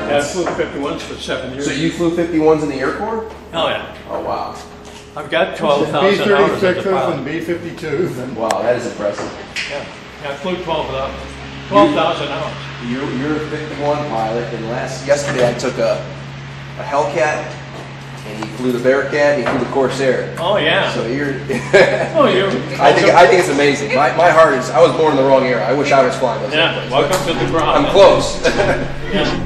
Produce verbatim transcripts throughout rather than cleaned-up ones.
Yeah, I flew fifty-ones for seven years. So you flew fifty-ones in the Air Corps? Oh yeah. Oh wow. I've got twelve thousand hours as a pilot. and B fifty-twos. And Wow, that is impressive. Yeah, yeah I flew twelve thousand hours. You're, you're a fifty-one pilot, and last yesterday I took a, a Hellcat, and he flew the Bearcat, and he flew the Corsair. Oh yeah. So you're. oh, you're. I think I think it's amazing. My my heart is. I was born in the wrong era. I wish I was flying those Yeah. airplanes. Welcome to the ground. I'm close. Yeah.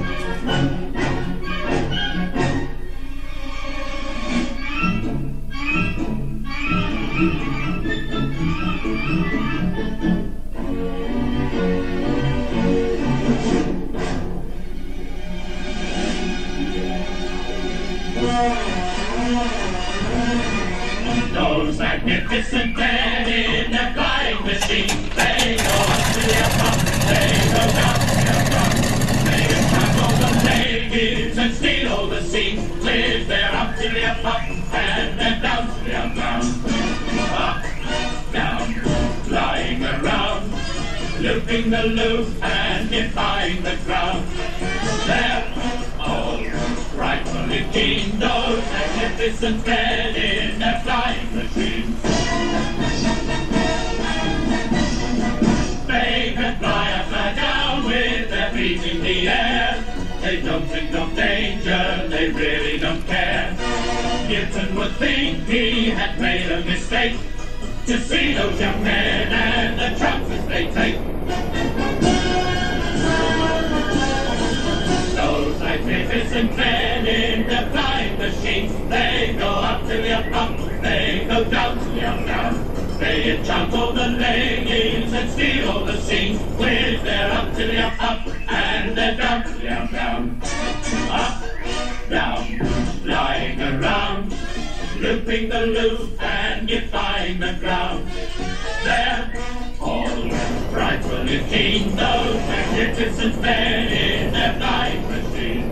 Those magnificent men in their flying machine, they go up to their top, they go down to their front. They attack all the natives and steal all the seas, live there up to their top, and then down to their ground. Up, down, flying around, looping the loop and defying the ground. They're all rightfully keen, those magnificent men in their flying machines. They can fly a flag down with their feet in the air. They don't think of danger, they really don't care. Newton would think he had made a mistake to see those young men and the chances they take. Those magnificent men in their flying machines, they go up to the up, they go down to the down. They enchant all the ladies and steal all the scenes with their up to the up, up and their down to the down. Up, down, flying around, looping the loop and defying the ground. They're all rightfully keen, those magnificent men in their flying machine.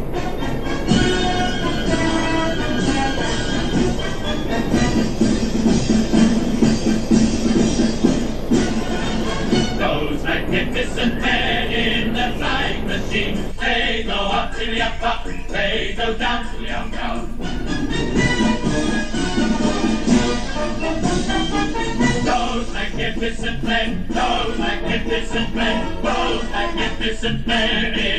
Those magnificent men in their flying machine, they go up to the up, up, they go down to the down, down. Those magnificent men, those magnificent men, those magnificent men